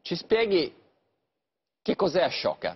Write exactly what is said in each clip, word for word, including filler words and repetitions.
ci spieghi che cos'è Ashoka?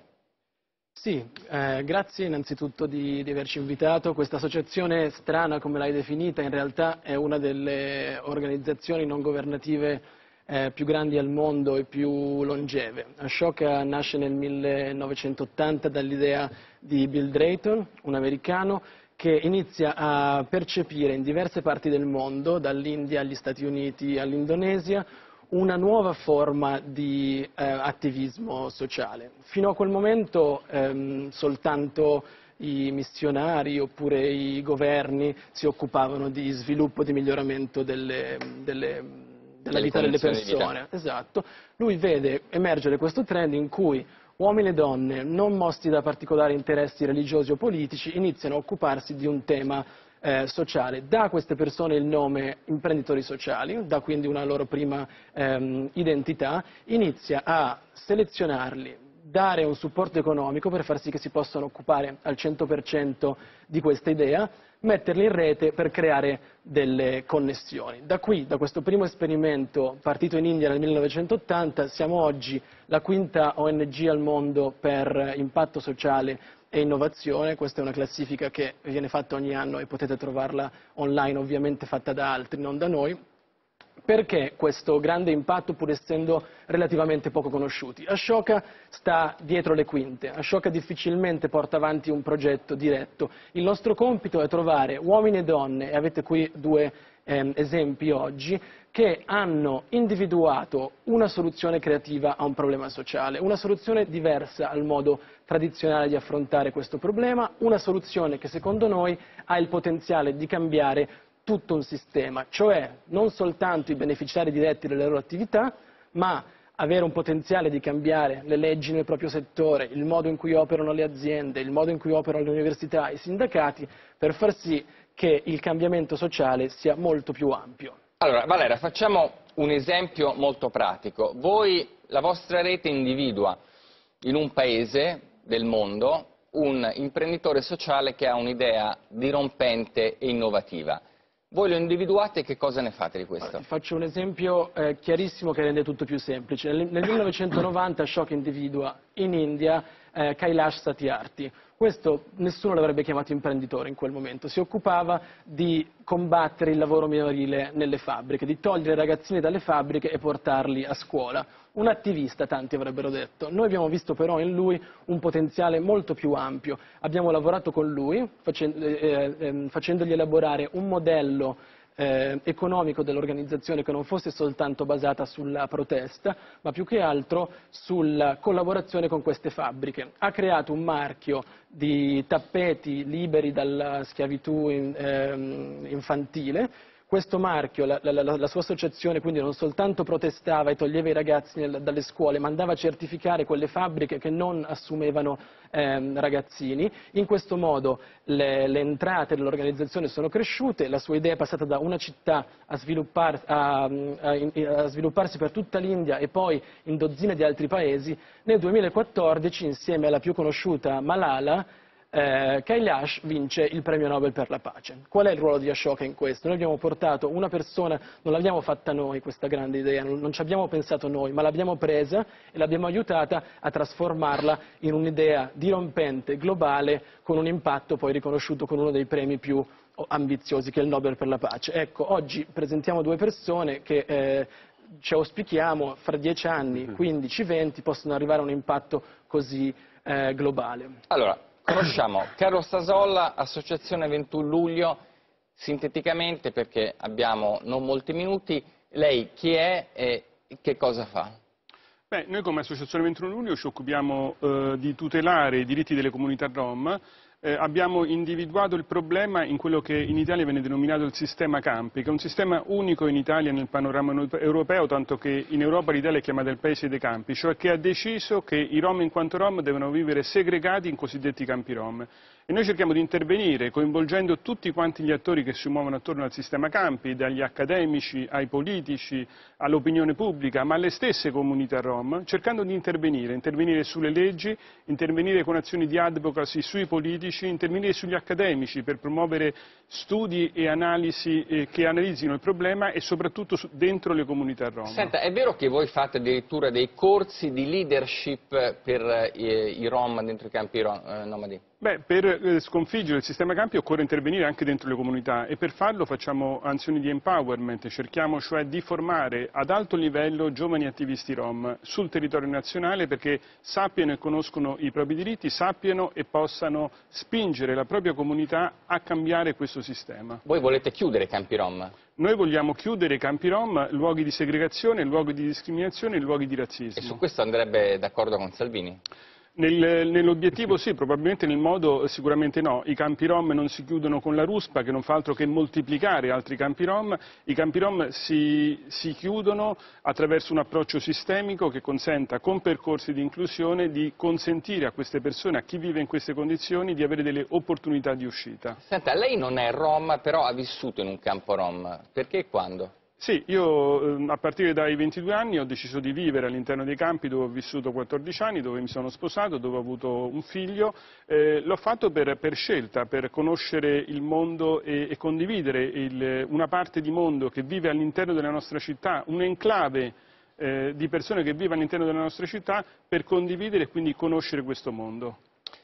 Sì, eh, grazie innanzitutto di, di averci invitato. Questa associazione strana, come l'hai definita, in realtà è una delle organizzazioni non governative eh, più grandi al mondo e più longeve. Ashoka nasce nel millenovecentottanta dall'idea di Bill Drayton, un americano, che inizia a percepire in diverse parti del mondo, dall'India agli Stati Uniti all'Indonesia, una nuova forma di eh, attivismo sociale. Fino a quel momento ehm, soltanto i missionari oppure i governi si occupavano di sviluppo, di miglioramento delle, delle, della vita delle persone. Esatto. Lui vede emergere questo trend in cui uomini e donne, non mossi da particolari interessi religiosi o politici, iniziano a occuparsi di un tema eh, sociale. Dà a queste persone il nome imprenditori sociali, dà quindi una loro prima ehm, identità, inizia a selezionarli, dare un supporto economico per far sì che si possano occupare al cento per cento di questa idea, metterli in rete per creare delle connessioni. Da qui, da questo primo esperimento partito in India nel millenovecentottanta, siamo oggi la quinta O N G al mondo per impatto sociale e innovazione. Questa è una classifica che viene fatta ogni anno e potete trovarla online, ovviamente fatta da altri, non da noi. Perché questo grande impatto, pur essendo relativamente poco conosciuti? Ashoka sta dietro le quinte, Ashoka difficilmente porta avanti un progetto diretto. Il nostro compito è trovare uomini e donne, e avete qui due ehm, esempi oggi, che hanno individuato una soluzione creativa a un problema sociale, una soluzione diversa al modo tradizionale di affrontare questo problema, una soluzione che secondo noi ha il potenziale di cambiare tutto un sistema, cioè non soltanto i beneficiari diretti delle loro attività, ma avere un potenziale di cambiare le leggi nel proprio settore, il modo in cui operano le aziende, il modo in cui operano le università, i sindacati, per far sì che il cambiamento sociale sia molto più ampio. Allora, Valera, facciamo un esempio molto pratico. Voi, la vostra rete individua in un paese del mondo un imprenditore sociale che ha un'idea dirompente e innovativa. Voi lo individuate e che cosa ne fate di questo? Allora, ti faccio un esempio eh, chiarissimo che rende tutto più semplice. Nel, nel millenovecentonovanta Ashoka individua in India eh, Kailash Satyarthi. Questo nessuno l'avrebbe chiamato imprenditore in quel momento, si occupava di combattere il lavoro minorile nelle fabbriche, di togliere i ragazzini dalle fabbriche e portarli a scuola. Un attivista, tanti avrebbero detto. Noi abbiamo visto però in lui un potenziale molto più ampio. Abbiamo lavorato con lui facend- eh, eh, facendogli elaborare un modello Eh, economico dell'organizzazione che non fosse soltanto basata sulla protesta, ma più che altro sulla collaborazione con queste fabbriche. Ha creato un marchio di tappeti liberi dalla schiavitù in, ehm, infantile. Questo marchio, la, la, la sua associazione quindi non soltanto protestava e toglieva i ragazzi nel, dalle scuole, ma andava a certificare quelle fabbriche che non assumevano ehm, ragazzini. In questo modo le, le entrate dell'organizzazione sono cresciute, la sua idea è passata da una città a, sviluppar, a, a, a svilupparsi per tutta l'India e poi in dozzine di altri paesi. Nel duemilaquattordici, insieme alla più conosciuta Malala, Eh, Kailash vince il premio Nobel per la pace. Qual è il ruolo di Ashoka in questo? Noi abbiamo portato una persona, non l'abbiamo fatta noi questa grande idea, non, non ci abbiamo pensato noi, ma l'abbiamo presa e l'abbiamo aiutata a trasformarla in un'idea dirompente, globale, con un impatto poi riconosciuto con uno dei premi più ambiziosi, che è il Nobel per la pace. Ecco, oggi presentiamo due persone che eh, ci auspichiamo fra dieci anni, quindici, venti possono arrivare a un impatto così eh, globale. Allora, conosciamo Carlo Stasolla, Associazione ventuno luglio, sinteticamente perché abbiamo non molti minuti, lei chi è e che cosa fa? Beh, noi come Associazione ventuno luglio ci occupiamo eh, di tutelare i diritti delle comunità rom. Eh, abbiamo individuato il problema in quello che in Italia viene denominato il sistema campi, che è un sistema unico in Italia nel panorama europeo, tanto che in Europa l'Italia è chiamata il paese dei campi, cioè che ha deciso che i rom in quanto rom devono vivere segregati in cosiddetti campi rom. E noi cerchiamo di intervenire coinvolgendo tutti quanti gli attori che si muovono attorno al sistema campi, dagli accademici ai politici, all'opinione pubblica, ma alle stesse comunità rom, cercando di intervenire, intervenire sulle leggi, intervenire con azioni di advocacy sui politici, intervenire sugli accademici per promuovere studi e analisi eh, che analizzino il problema e soprattutto su, dentro le comunità rom. Senta, è vero che voi fate addirittura dei corsi di leadership per eh, i rom dentro i campi rom, eh, nomadi? Beh, per eh, sconfiggere il sistema campi occorre intervenire anche dentro le comunità e per farlo facciamo azioni di empowerment, cerchiamo cioè di formare ad alto livello giovani attivisti rom sul territorio nazionale perché sappiano e conoscono i propri diritti, sappiano e possano spingere la propria comunità a cambiare questo sistema. Voi volete chiudere i campi rom? Noi vogliamo chiudere i campi rom, luoghi di segregazione, luoghi di discriminazione e luoghi di razzismo. E su questo andrebbe d'accordo con Salvini? Nel, nell'obiettivo sì, probabilmente nel modo sicuramente no. I campi rom non si chiudono con la ruspa che non fa altro che moltiplicare altri campi rom, i campi rom si, si chiudono attraverso un approccio sistemico che consenta con percorsi di inclusione di consentire a queste persone, a chi vive in queste condizioni, di avere delle opportunità di uscita. Senta, lei non è rom, però ha vissuto in un campo rom, perché e quando? Sì, io a partire dai ventidue anni ho deciso di vivere all'interno dei campi dove ho vissuto quattordici anni, dove mi sono sposato, dove ho avuto un figlio. Eh, l'ho fatto per, per scelta, per conoscere il mondo e, e condividere il, una parte di mondo che vive all'interno della nostra città, un'enclave eh, di persone che vive all'interno della nostra città, per condividere e quindi conoscere questo mondo.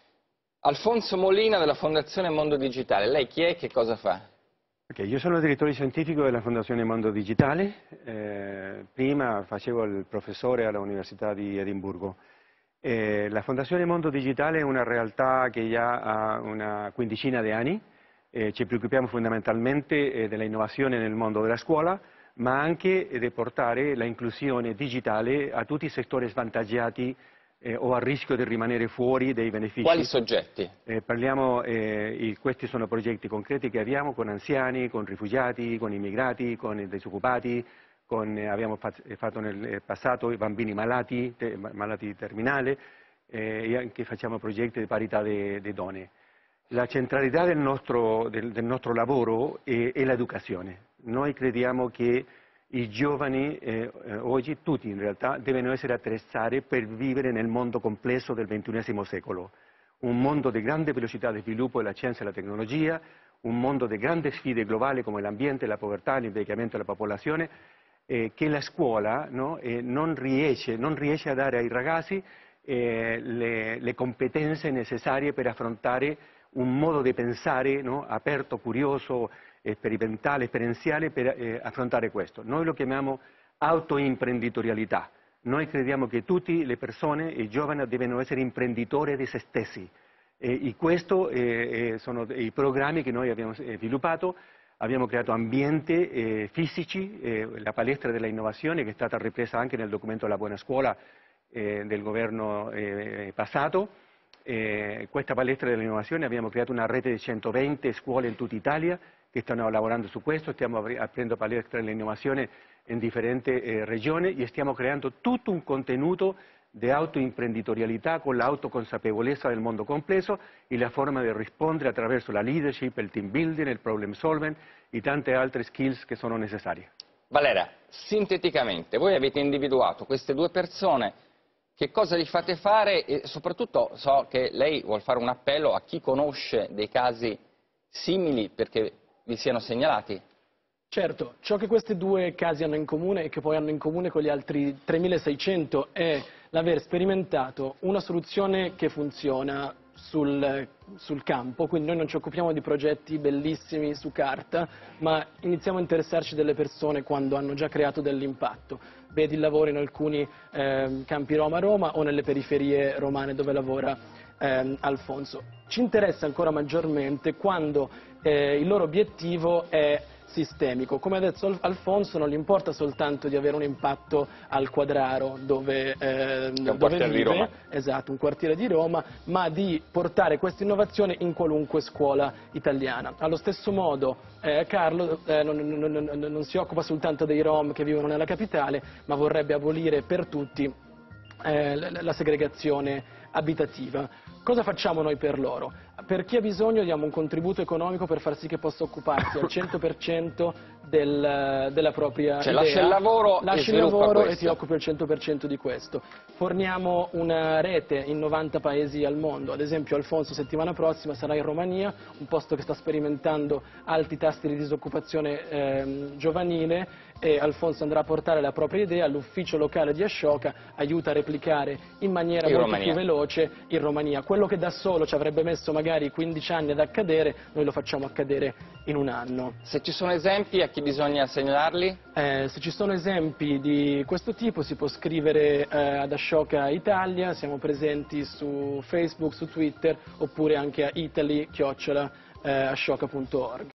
Alfonso Molina della Fondazione Mondo Digitale, lei chi è e che cosa fa? Okay, io sono il direttore scientifico della Fondazione Mondo Digitale, eh, prima facevo il professore all'Università di Edimburgo. Eh, la Fondazione Mondo Digitale è una realtà che già ha una quindicina di anni, eh, ci preoccupiamo fondamentalmente eh, dell'innovazione nel mondo della scuola, ma anche di portare l'inclusione digitale a tutti i settori svantaggiati Eh, o a rischio di rimanere fuori dei benefici. Quali soggetti? Eh, parliamo, eh, questi sono progetti concreti che abbiamo con anziani, con rifugiati, con immigrati, con i disoccupati, con, eh, abbiamo fatto nel passato i bambini malati, te, malati terminali eh, e anche facciamo progetti di parità delle donne. La centralità del nostro, del, del nostro lavoro è, è l'educazione. Noi crediamo che i giovani eh, oggi, tutti in realtà, devono essere attrezzati per vivere nel mondo complesso del ventunesimo secolo. Un mondo di grande velocità di sviluppo della scienza e della tecnologia, un mondo di grandi sfide globali come l'ambiente, la povertà, l'invecchiamento della popolazione, eh, che la scuola no, eh, non, riesce, non riesce a dare ai ragazzi eh, le, le competenze necessarie per affrontare un modo di pensare no, aperto, curioso, sperimentale, esperienziale per eh, affrontare questo. Noi lo chiamiamo autoimprenditorialità. Noi crediamo che tutte le persone, i giovani, devono essere imprenditori di se stessi. E, e questo eh, sono i programmi che noi abbiamo sviluppato. Abbiamo creato ambienti eh, fisici, eh, la palestra dell'innovazione che è stata ripresa anche nel documento La Buona Scuola eh, del governo eh, passato. Eh, questa palestra dell'innovazione abbiamo creato una rete di centoventi scuole in tutta Italia che stanno lavorando su questo, stiamo aprendo palestre dell'innovazione in differenti eh, regioni e stiamo creando tutto un contenuto di autoimprenditorialità con l'autoconsapevolezza del mondo complesso e la forma di rispondere attraverso la leadership, il team building, il problem solving e tante altre skills che sono necessarie. Valera, sinteticamente, voi avete individuato queste due persone, che cosa gli fate fare e soprattutto so che lei vuol fare un appello a chi conosce dei casi simili perché vi siano segnalati. Certo, ciò che questi due casi hanno in comune e che poi hanno in comune con gli altri tremilaseicento è l'aver sperimentato una soluzione che funziona sul, sul campo, quindi noi non ci occupiamo di progetti bellissimi su carta, ma iniziamo a interessarci delle persone quando hanno già creato dell'impatto. Vedi il lavoro in alcuni eh, campi Rom a Roma o nelle periferie romane dove lavora eh, Alfonso. Ci interessa ancora maggiormente quando eh, il loro obiettivo è sistemico. Come ha detto Alfonso, non gli importa soltanto di avere un impatto al Quadraro dove, eh, un dove quartiere vive, di Roma. Esatto, un quartiere di Roma, ma di portare questa innovazione in qualunque scuola italiana. Allo stesso modo eh, Carlo eh, non, non, non, non si occupa soltanto dei Rom che vivono nella capitale, ma vorrebbe abolire per tutti eh, la segregazione abitativa. Cosa facciamo noi per loro? Per per chi ha bisogno diamo un contributo economico per far sì che possa occuparsi al cento per cento del, della propria cioè, idea. Lascia il lavoro, lasci e, il lavoro questo. e ti occupi al cento per cento di questo. Forniamo una rete in novanta paesi al mondo, ad esempio Alfonso settimana prossima sarà in Romania, un posto che sta sperimentando alti tassi di disoccupazione ehm, giovanile, e Alfonso andrà a portare la propria idea all'ufficio locale di Ashoka, aiuta a replicare in maniera in molto Romania. più veloce in Romania. Quello che da solo ci avrebbe messo magari quindici anni ad accadere, noi lo facciamo accadere in un anno. Se ci sono esempi, a chi bisogna segnalarli? Eh, se ci sono esempi di questo tipo si può scrivere eh, ad Ashoka Italia, siamo presenti su Facebook, su Twitter, oppure anche a italy chiocciola ashoka punto org.